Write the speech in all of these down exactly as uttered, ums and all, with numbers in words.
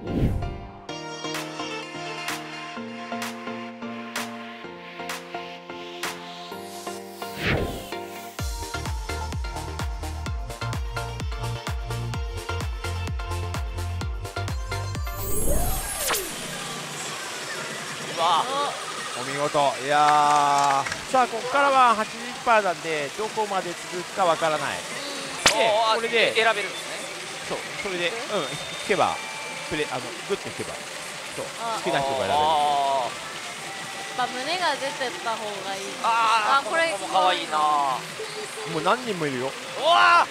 うわお見事。いやー、さあここからは はちじゅっパーセント なんでどこまで続くかわからない。でこれで選べるんですね。 そうそれでうん引けばプレあのグッと引けばそう好きな人が選べる。 やっぱ胸が出てった方がいい。 あああこれこれも可愛いな。 もう何人もいるよ。 うわ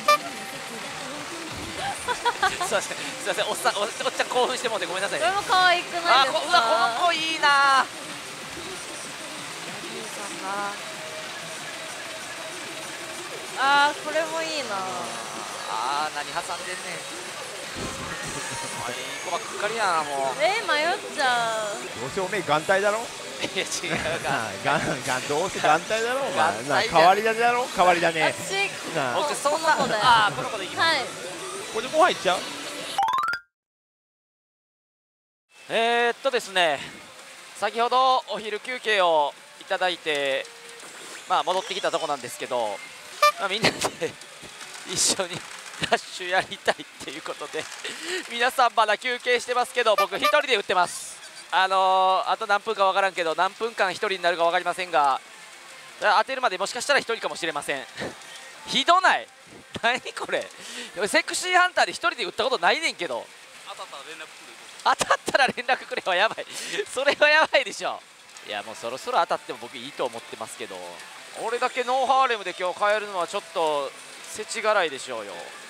すいませんすいません、おっさん お, おっちゃん興奮してもうてごめんなさいね。 これも可愛くないですか。 あこうわこの子いいな。ヤギさんな。 あーこれもいいな。 あー何挟んでんねん。あいい子ばっかりやなもう。 えー、迷っちゃう。 どうせおめえ眼帯だろ。 いや違うがんがんどうせ眼帯だろお前。 眼帯じゃんな変わり種だろ変わり種。 私な僕そんなこの子だよあーこの子でいきます。 はい。 これでご飯いっちゃう。 えー、っとですね、先ほどお昼休憩をいただいて、まあ、戻ってきたとこなんですけど、まあ、みんなで一緒にダッシュやりたいっていうことで皆さんまだ休憩してますけど僕一人で打ってます。あのー、あと何分か分からんけど何分間一人になるか分かりませんが当てるまでもしかしたら一人かもしれません。ひどない何これ。セクシーハンターで一人で打ったことないねんけど、当たったら連絡くる。当たったら連絡くれはやばいそれはやばいでしょ。いやもうそろそろ当たっても僕いいと思ってますけど、俺だけノーハーレムで今日変えるのはちょっと世知辛いでしょうよ。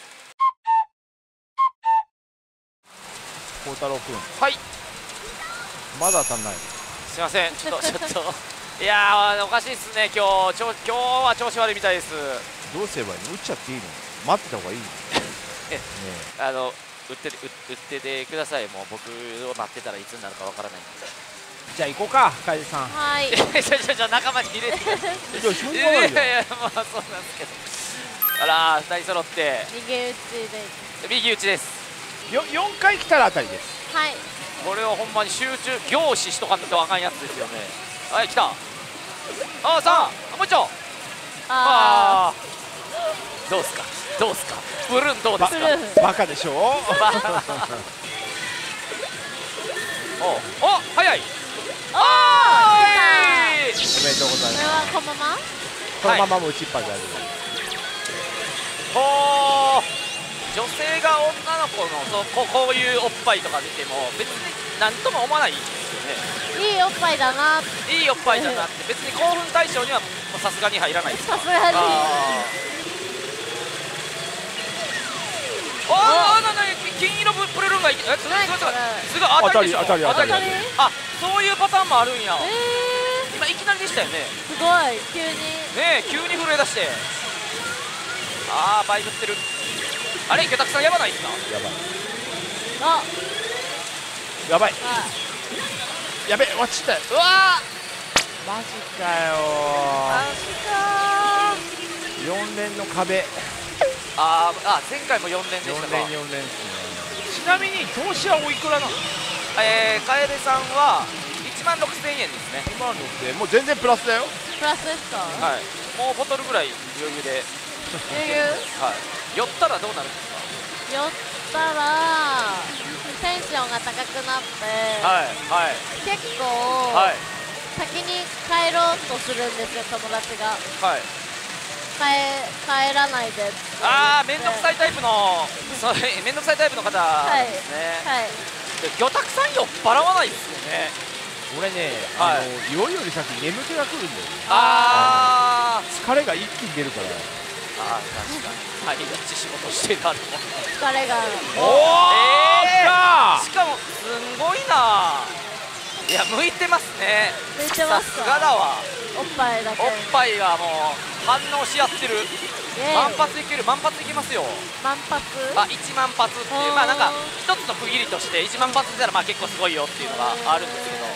孝太郎君はいまだ当たんない。 すいませんちょっとちょっといやーおかしいっすね今日ちょ今日は調子悪いみたいです。 どうすればいいの。打っちゃっていいの。待ってた方がいいの。 えあの打ってて打っててください。もう僕を待ってたらいつになるかわからないんで。 じゃあ行こうか楓さん。 はい。 ちょちょちょ仲間に入れてじゃあしょういがないじゃん。 やいやまあそうなんですけど、あらふたり揃って右打ちで。 右打ちです。 よよんかい来たら当たりです。 はい。 これはほんまに集中凝視しとかんとあかんやつですよね。はい来た。あさあもう一丁。 ああーどうすかどうすかブルーンどうですか。 ブルーバカでしょ。 おお早い。 ああーいー来おめでとうございた。これまはこのまま。 す。このままも打ちっぱである。 ほー女性が女の子のそうこうこういうおっぱいとか見ても別に何とも思わないんですよね。 いいおっぱいだな。 いいおっぱいだなって別に興奮対象にはさすがに入らないですか。 さすがに。 あーあーなな金色ブプルルンがいえすごいすごいすごいすごい当たりでしょ。 当たり当たり当たり。 あそういうパターンもあるんや。 え今いきなりでしたよね。 ー、すごい急に。 ねえ急に震え出してああ倍振ってる。あれ池田さんやばないですか。 やばいあ、 やばいあ、 やべ落ちたよ。 うわマジかよマジかー。よん連の壁。 あーあ前回もよん連でよんしたか。 連よん連ですね。ちなみに投資はおいくらなの。 えー、楓さんはいちまんろくせんえんですね。 今のってもう全然プラスだよ。 プラスですか。 はいもうボトルぐらい余裕で、 余裕。 はい、酔ったらどうなるんですか。 酔ったらテンションが高くなって、 はいはい結構、 はい先に帰ろうとするんですよ友達が。 はい。 帰帰らないでって。 ああ面倒くさい。 いタイプのそう面倒くさいタイプの方ですね。 はい。 で魚拓さん酔っ払わないですよね。 俺ね、 はいあの酔いより先に眠気が来るんだよね。 あー疲れが一気に出るから。 あー確かに毎日仕事してたの。 疲れが。 おお、 えー来しかもすんごいないや向いてますね。 向いてますか。 さすがだわ。 おっぱいだけ。 おっぱいがもう反応し合ってる。 イエーイ万発いける万発いけますよ。 万発。 あいちまん発っていうまあなんか一つの区切りとしていちまん発したらまあ結構すごいよっていうのがあるんですけど、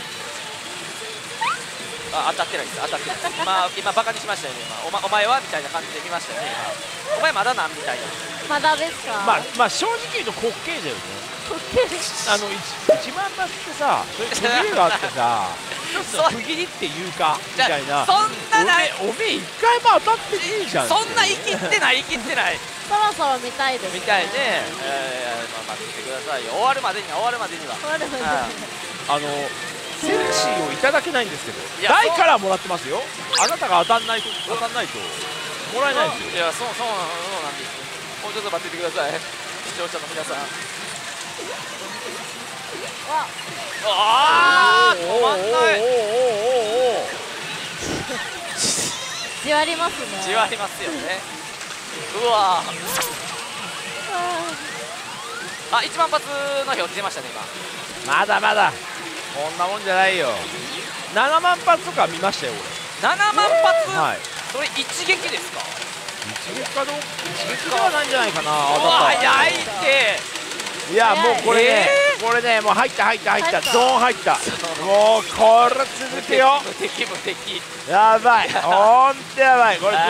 あ当たってないです当たってないです。今今バカにしましたよね。今お,、ま、お前はみたいな感じで見ましたよね。今お前まだなんみたいな。 まだですか。 まあまあ正直言うと滑稽だよね。 あの一万発ってさ、そういう区切りがあってさ、一つの区切りっていうかみたいな。 そんなない。 おめえ一回も当たってねえじゃん。 そんな生きってない生きってない。 そろそろ見たいですね。 みたいね。えー、まあ待っててくださいよ。終わるまでには終わるまでには。 終わるまでには。 あのセルシーをいただけないんですけど、 いや台からもらってますよ。あなたが当たんないと当たんないともらえないですよ。 いや、そうそうなのそうなんです。もうちょっと待っててください。視聴者の皆さん。 わああ止まんない。 じわりますね。 じわりますよね。うわあ、いちまん発の表出ましたね今。 まだまだこんなもんじゃないよ。ななまん発とか見ましたよななまん発、 俺。はい。 それ一撃ですか。 一撃かどう一撃ではないんじゃないかな。 うわ早いって。 いやもうこれね、 えこれねもう入った入った入った入ったドーン入った。もうこれ続けよ無敵無敵。 やばいほんとやばいこれ来るよ。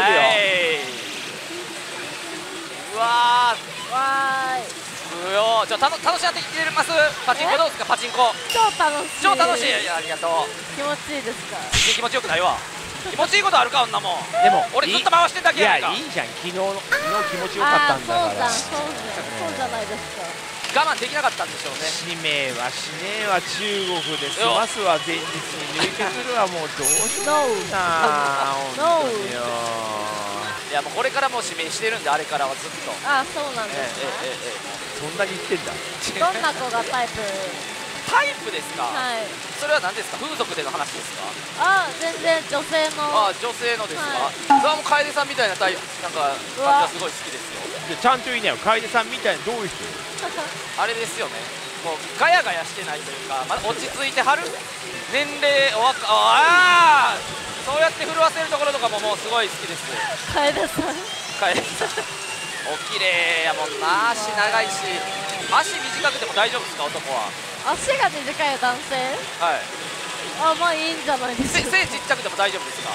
うわーわーい。 すよ。ちょたの楽しなってきてます。パチンコどうですかパチンコ。 超楽しい。 超楽しい。いやありがとう。 気持ちいいですか。 気持ちよくないわ。気持ちいいことあるか女もん。 でも俺ずっと回してただけいややんか。 いいじゃん。昨日の昨日気持ちよかったんだから。 あーそうじゃんそうじゃんそうじゃないですか。 我慢できなかったんでしょうね。 使命はしねえは中国で済ますは前日に抜けするはもうどうしようもないな本当によ。 いやもうこれからもう指名してるんで、あれからはずっと。 あ、そうなんえですね。 ええええそんなに言ってんだ。 えどんな子がタイプ。 タイプですか。 はい。 それは何ですか。風俗での話ですか。 あ、全然女性の。 あ、女性のですか。 はいそれはもう楓さんみたいなタイプ、なんかうわ感じがすごい好きですよ。 でちゃんと言いなよ。楓さんみたいなどういう人。 あれですよね。もうガヤガヤしてないというか、まだ落ち着いてはる。年齢おわかああそうやって震わせるところとかももうすごい好きです。 楓さん。 楓さんお綺麗やもんな。足長いし、足短くても大丈夫ですか男は。 足が短い男性。 はい。 あ、まあいいんじゃないです背か。 背ちっちゃくても大丈夫ですか。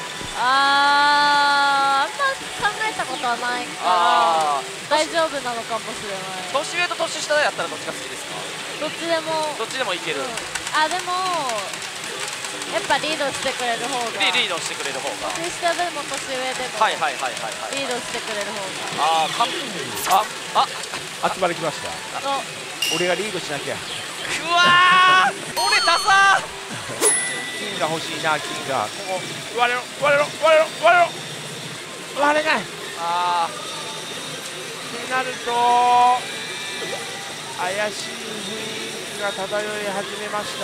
あー、あんま考えたことはないからああ大丈夫なのかもしれない。 年上と年下やったらどっちが好きですか。 どっちでも。 どっちでもいける。 うん、あ、でもやっぱリードしてくれる方が。 リリードしてくれる方が。 年下でも年上でもはいはいはいはいはい。 リードしてくれる方が。 ああ完璧。ああ集まり来ました。 と俺がリードしなきゃ。 うわー俺ダサー。 金が欲しいな金が。ここ割れろ割れろ割れろ割れろ割れない。 あってなると怪しい雰囲気が漂い始めました。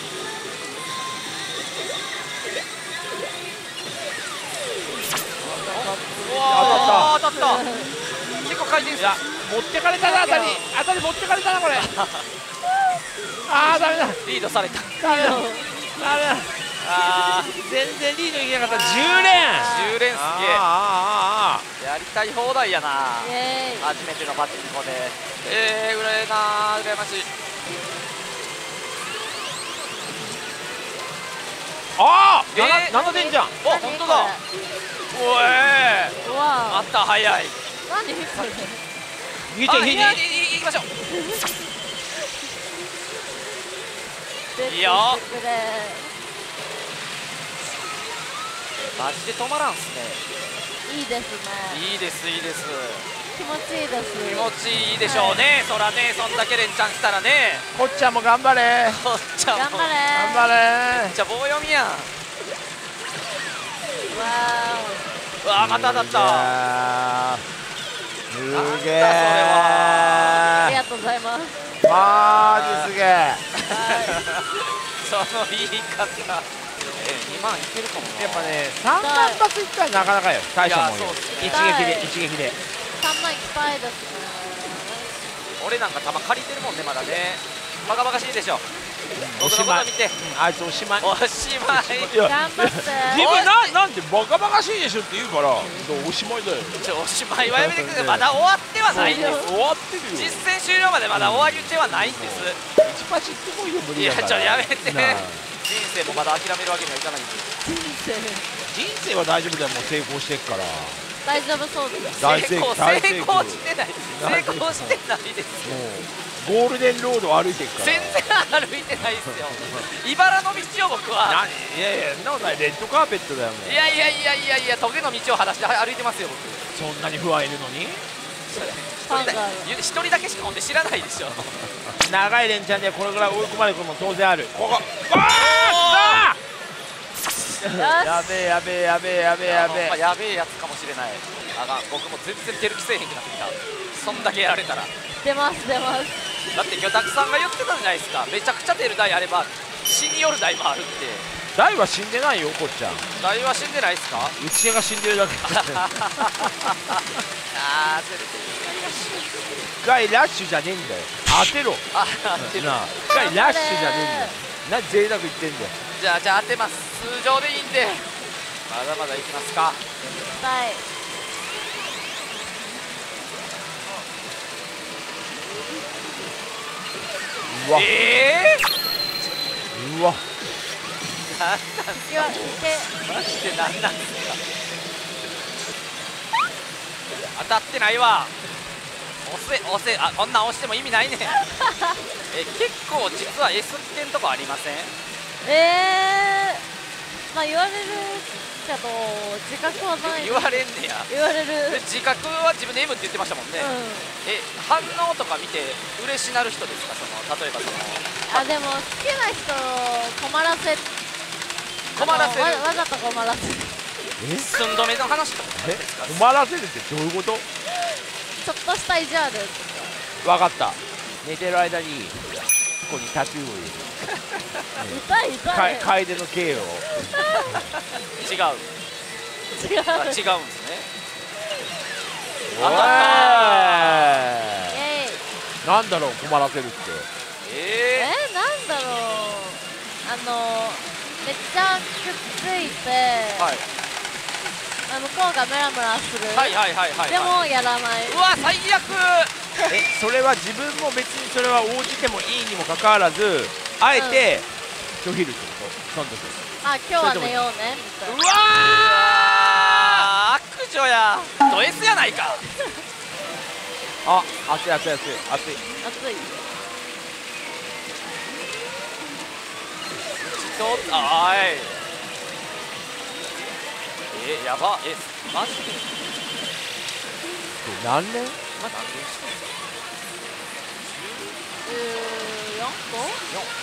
うわー当たった結構回転する。 いや持ってかれたな。当たり当たり持ってかれたなこれ。あーダメだリードされた。 ダメだダメだ。 あ全然リードいけなかった。じゅう連じゅう連すげえ。 あーあーあーあやりたい放題やな。 イエーイ。 初めてのパチンコで。えー、うらやなー羨ましい。 あーえーななてんじゃん。 お本当だ。おえうわあった早い。 何それ。 逃げちゃい逃げちゃい。 いきましょう。 出てきてくれ。 いいよマジで止まらんっすね。 いいですね。 いいですいいです。 気持ちいいです。 気持ちいいでしょうね。そらねそんだけ連チャンしたらね。 こっちゃんも頑張れこっちゃんも頑張れ頑張れ。 じゃあ棒読みやん。 わうわーまた当たった。 た。すげえ。 ー、ありがとうございます。 マジすげえ。 その言い方。えにまんいけるかもな。 やっぱねさんまん発いったらなかなかよ。大したもんよ。 いやそうっすね一撃で一撃で。 さんまんいきたいですね。 俺なんか球借りてるもんねまだね。バカバカしいでしょ。 お僕しまいのこと見て。 あいつおしまい。 おしまい。 いや頑張って。 自分ななんでバカバカしいでしょって言うからおしまいだよ。 ちょおしまいはやめてください。まだ終わってはないんです。 終わってるよ。 実戦終了までまだ終わりではないんです。 一パチってこいよ無理だから。 いやちょやめて。 なあ人生もまだ諦めるわけにはいかないんです。 人生人生は大丈夫だよ。もう成功してっから。 大丈夫そうです。 大成功成功成功してない。成功してないです。 もうゴールデンロードを歩いていくから。 全然歩いてないですよ茨の道を僕は。 何いやいや、そんなことない。レッドカーペットだよもう。 いやいやいやいやいや、トゲの道を裸足で歩いてますよ僕。 そんなに不安いるのに。 ファンが一人だけしかほんで知らないでしょ長い連チャンでこれぐらい追い込まれることも当然ある。ここあーやべえやべえやべえやべえやべえ。 まあやべえやつかもしれない。あが僕も全然出る気せえへんくなってきた。そんだけやられたら。 出ます出ます。 だって魚拓さんが言ってたじゃないですか、めちゃくちゃ出る台あれば死による台もあるって。 大は死んでないよこっちゃん。 台は死んでないですか？ うちが死んでるだけ。 ああ、それで一回ラッシュじゃねえんだよ。当てろ。 あ当てる。 なあ一回ラッシュじゃねえんだよ。何贅沢言ってんだよ。 じゃあじゃあ当てます。通常でいいんでまだまだいきますか。 はい。 うわええうわー、なんなんすいやかいけ。 マジでなんなんすか。当たってないわ。押せ押せ、あこんなん押しても意味ないねんえ結構実は エス ってんとこありません？ えー、まあ言われるけど自覚はない。 言われんねや。 言われる。 で自覚は自分で エム って言ってましたもんね、 うえ反応とか見て嬉しなる人ですか？その例えばそのん。あでも好きな人を困らせ困らせるあのわわざと困らせる。 え寸止めの話とかえですか？ 困らせるってどういうこと？ ちょっとした意地悪とか。 分かった。寝てる間にここにタトゥーを入痛い痛い。 れる。か楓の刑を。 違う違う。 あ違うんですね。 おい当たったイエイ。 なんだろう困らせるって。 ええなんだろう。あのめっちゃくっついて、 ー、はいあ向こうがムラムラする。 はいはいはいはい、 でもやらない。 うわ最悪。 えそれは自分も別にそれは応じてもいいにもかかわらずあえて拒否るってこと？その時。 あ今日は寝ようねみたいうな。 わー悪女や。ド S やないか。 あ熱い熱い熱い熱い。 熱い。 ちょっとあーいえやばえマジで何年？ 今何年してんすか？ じゅうよんこ？ よん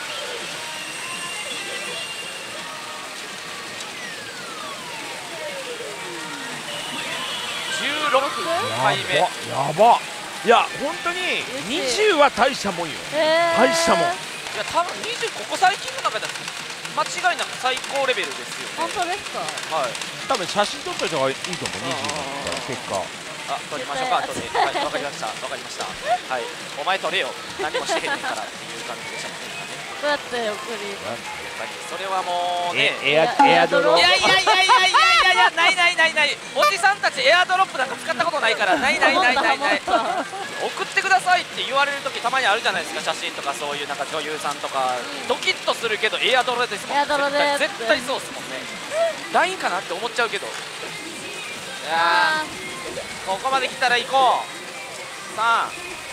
じゅうろくかいめ。 やばやば。いや本当ににじゅうは大したもんよ。 えー、 大したもん。 いや多分にじゅうここ最近の中で間違いなく最高レベルですよ本ね。 当ですか？ はい多分写真撮っといた方がいいと思う。にじゅうだったら結果。 あ、撮りましょうか、撮り、はい、わかりました、わかりました。はい、お前撮れよ、何もしてへんねんからっていう感じでしたもんね。 どうやって送り？ やっぱりそれはもうね。 エアエアドロ。 いやいやいやいやいやいやいや、ないないないない。おじさんたちエアドロップなんか使ったことないから、ないないないないない。送ってくださいって言われる時たまにあるじゃないですか、写真とかそういうなんか女優さんとか、ドキッとするけどエアドロですもん。 エアドロで絶対絶対そうですもんね。ラインかなって思っちゃうけど。いやー。ここまで来たら行こう。さん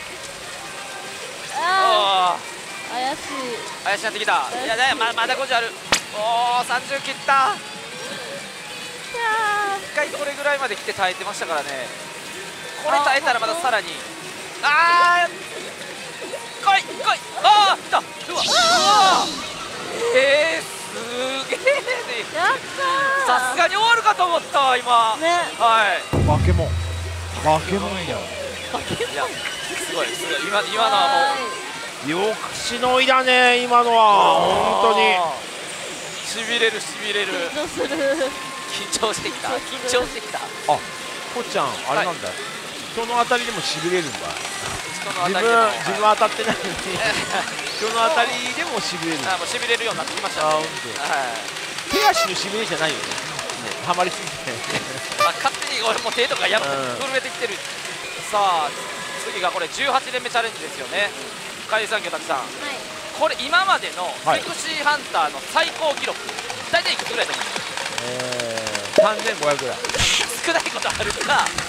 あああ怪しい。 怪しくなってきた。いやだよ ま, まだごじゅうある。おおさんじゅう切った。 いや一回これぐらいまで来て耐えてましたからね。これ耐えたらまださらにあー来い来い。ああ来た。うわうわえー、すげえね。 ーやったー。 さすがに終わるかと思ったわ今。 ね。 はいバケモンバケモンや。 いやすごいすごい。今今のはもうよくしのいだね今のは本当に。 しびれるしびれる。 緊張する。 緊張してきた緊張してきた。 あこっちゃんあれなんだ、人の当たりでもしびれるんだ。 人の当自分たりでも自分当たってないのに人の当たりでもしびれる。 あもうしびれるようになってきましたね。 あ本はい手足のしびれじゃないよね。ハマりすぎてあ勝手に俺も手とかやっうん震えてきてる。さあ次がこれじゅうはちれんめチャレンジですよね。海産魚たくさん、 はい。 これ今までのはいセクシーハンターの最高記録大体いくつぐらいだと思います？ えー、さんぜんごひゃくぐらい。 少ないことあるか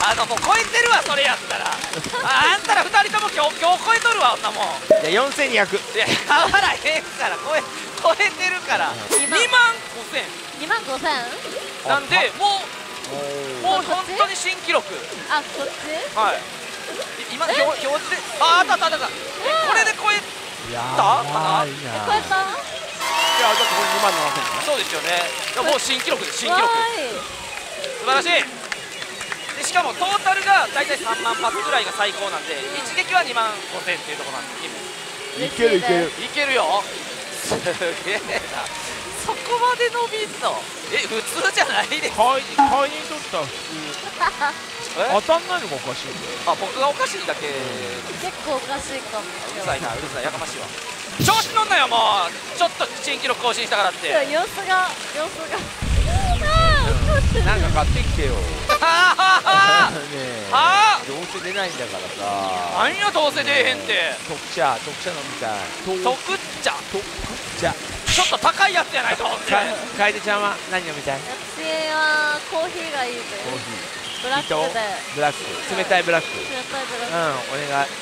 あのもう超えてるわそれやったら。ああんたらふたりとも今日今日超えとるわ、そんなもん。 じゃあよんせんにひゃく。 いや変わらへんから超え超えてるからにまんごせんにまんごせん。 なんでもうもう本当に新記録。 あ、こっち。 はい今表表示で、ああったあったあった、これで超えやたかな。 ばいな。 超えた。 いやだってこれにまんななせんね。 そうですよね。いやもう新記録です、新記録。 わ素晴らしい。でしかもトータルが大体さんまん発ぐらいが最高なんで、一撃はにまんごせんっていうところなんで、 ーい。 いけるいける。 いけるよ。すげえな。そこまで伸びんの。え、普通じゃないです。 買い買いにとったら普通え当たんないのがおかしいんだよ。 あ、僕がおかしいだけ。う結構おかしいかも。 るさいな、うるさい、やかましいわ。調子乗んなよ、もう。ちょっと新記録更新したからって。 様子が様子が。ああ、怒ってる。 なんか買ってきてよ。ねはあえ。 はあどうせ出ないんだからさ。 何よどうせ出えへんって。 特茶特茶飲みたい。 特茶特茶。 ちょっと高いやつやないと思って。 か楓ちゃんは何飲みたい？ 私はコーヒーがいいです。 コーヒブラックで。 ー。ブラック。冷たいブラック。 冷たいブラうん、 ック。 お願い。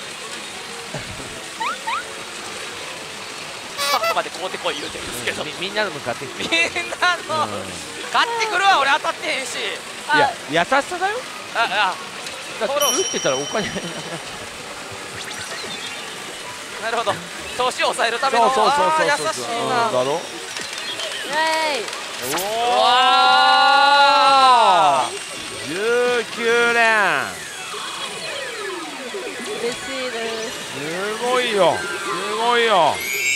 スタッフまで買うてこい言うてるんですけど、 みみんなのも買ってきて。 みんなの買ってくるわ、俺当たってへんし。 いや優しさだよ。 あだって打ってたらお金。 あ、なるほど。投資を抑えるための。 そうそうそうそうあー優そう。 しいな。 だろ。 イエーイ。 おうわーじゅうきゅうれん。 嬉しいです。 すごいよすごいよ。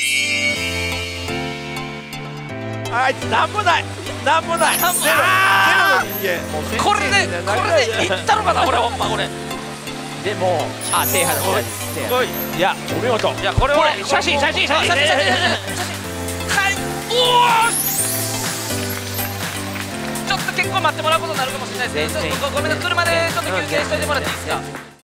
あいつなんもないなんもない。 なんもゼロあーゼロの人間。もう先生これでみたいなこれでいったのかな、俺ほんまこれ。 でもあ手離すごいしてすごい。 いやお見事。 いやこれはこれ写真写真写真写真写真写真写真。はい。おお。ちょっと結構待ってもらうことになるかもしれないですけど、 全然ちょっとごめんなさい、車でちょっと休憩しといてもらっていいですか。